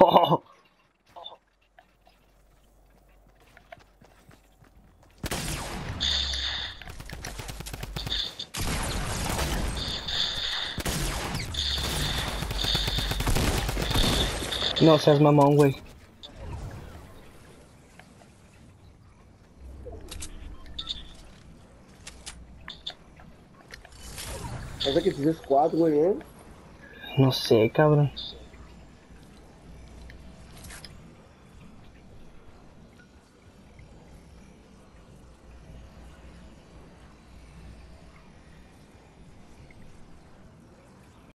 No seas mamón, güey. Parece que tienes squad, güey, ¿eh? No sé, cabrón.